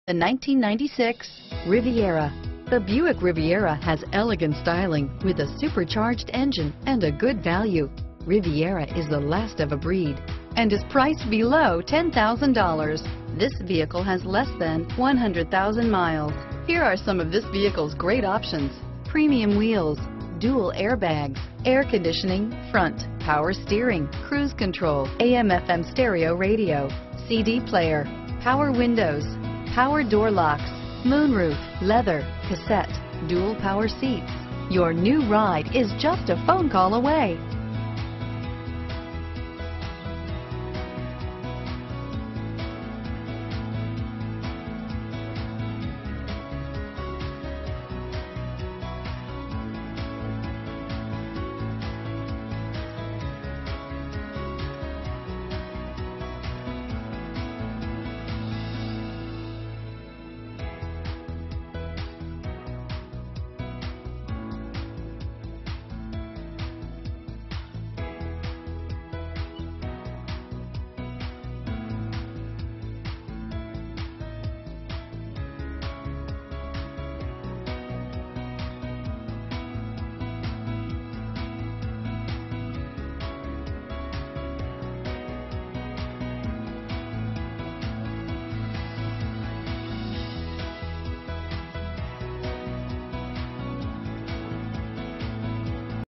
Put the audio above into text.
The 1996 Riviera. The Buick Riviera has elegant styling with a supercharged engine and a good value. Riviera is the last of a breed and is priced below $10,000. This vehicle has less than 100,000 miles. Here are some of this vehicle's great options: premium wheels, dual airbags, air conditioning, front, power steering, cruise control, AM/FM stereo radio, CD player, power windows, power door locks, moonroof, leather, cassette, dual power seats. Your new ride is just a phone call away.